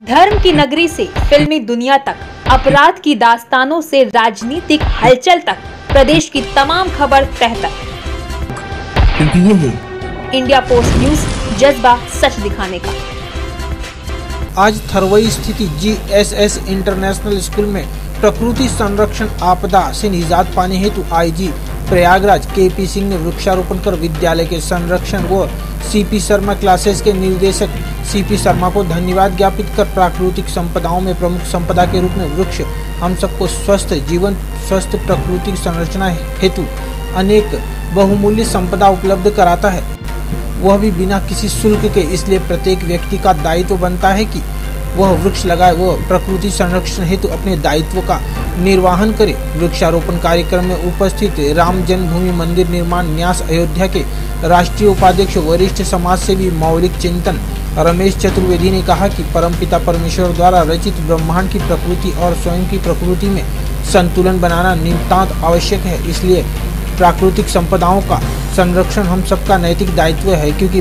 धर्म की नगरी से फिल्मी दुनिया तक, अपराध की दास्तानों से राजनीतिक हलचल तक, प्रदेश की तमाम खबर तह तक। क्योंकि ये है इंडिया पोस्ट न्यूज, जज्बा सच दिखाने का। आज थरवई स्थित GSS इंटरनेशनल स्कूल में प्रकृति संरक्षण आपदा से निजात पाने हेतु आईजी प्रयागराज KP सिंह ने वृक्षारोपण कर विद्यालय के संरक्षण व CP शर्मा क्लासेस के निर्देशक CP शर्मा को धन्यवाद ज्ञापित कर प्राकृतिक संपदाओं में प्रमुख संपदा के रूप में वृक्ष हम सबको स्वस्थ जीवन, स्वस्थ प्रकृति संरचना हेतु अनेक बहुमूल्य संपदा उपलब्ध कराता है, वह भी बिना किसी शुल्क के। इसलिए प्रत्येक व्यक्ति का दायित्व बनता है कि वह वृक्ष लगाए व प्रकृति संरक्षण हेतु अपने दायित्व का निर्वहन करे। वृक्षारोपण कार्यक्रम में उपस्थित राम जन्मभूमि मंदिर निर्माण न्यास अयोध्या के राष्ट्रीय उपाध्यक्ष वरिष्ठ समाज सेवी मौलिक चिंतन रमेश चतुर्वेदी ने कहा कि परमपिता परमेश्वर द्वारा रचित ब्रह्मांड की प्रकृति और स्वयं की प्रकृति में संतुलन बनाना नितांत आवश्यक है। इसलिए प्राकृतिक संपदाओं का संरक्षण हम सबका नैतिक दायित्व है, क्योंकि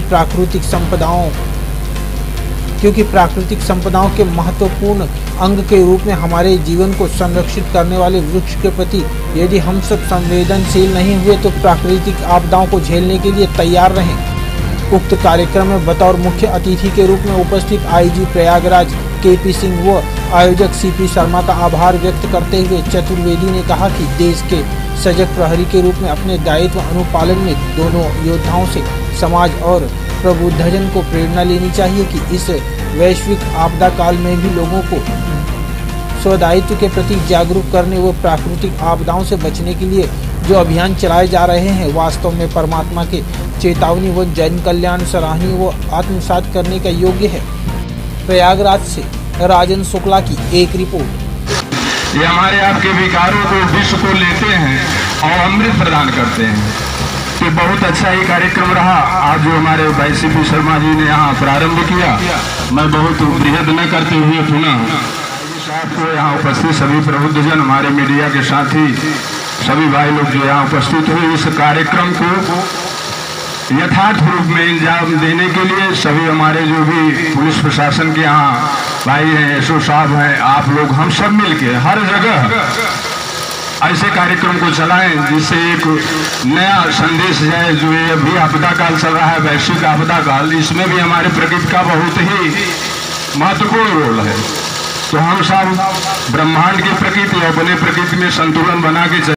प्राकृतिक संपदाओं के महत्वपूर्ण अंग के रूप में हमारे जीवन को संरक्षित करने वाले वृक्ष के प्रति यदि हम सब संवेदनशील नहीं हुए तो प्राकृतिक आपदाओं को झेलने के लिए तैयार रहें। उक्त कार्यक्रम में बतौर मुख्य अतिथि के रूप में उपस्थित आईजी प्रयागराज KP सिंह व आयोजक CP शर्मा का आभार व्यक्त करते हुए चतुर्वेदी ने कहा कि देश के सजग प्रहरी के रूप में अपने दायित्व अनुपालन में दोनों योद्धाओं से समाज और प्रबुद्धजन को प्रेरणा लेनी चाहिए कि इस वैश्विक आपदा काल में भी लोगों को स्वदायित्व के प्रति जागरूक करने व प्राकृतिक आपदाओं से बचने के लिए जो अभियान चलाए जा रहे हैं वास्तव में परमात्मा के चेतावनी व जन कल्याण सराहनीय व आत्मसात करने का योग्य है। प्रयागराज से राजन शुक्ला की एक रिपोर्ट। ये हमारे आपके विकारों को, विश्व को लेते हैं और अमृत प्रदान करते हैं। तो बहुत अच्छा ये कार्यक्रम रहा आज जो हमारे भाई CP शर्मा जी ने यहाँ प्रारंभ किया। मैं बहुत बृहद न करते हुए पुनः साहब को यहाँ उपस्थित सभी प्रबुद्धजन, हमारे मीडिया के साथी सभी भाई लोग जो यहाँ उपस्थित हुए, इस कार्यक्रम को यथार्थ रूप में इंजाम देने के लिए सभी हमारे जो भी पुलिस प्रशासन के यहाँ भाई हैं, SO साहब हैं, आप लोग हम सब मिलके हर जगह ऐसे कार्यक्रम को चलाएं जिससे एक नया संदेश जाए। जो ये अभी आपदा काल चल रहा है, वैश्विक आपदा काल, इसमें भी हमारे प्रकृति का बहुत ही महत्वपूर्ण रोल है। तो हम सब ब्रह्मांड की प्रकृति, अपने प्रकृति में संतुलन बना के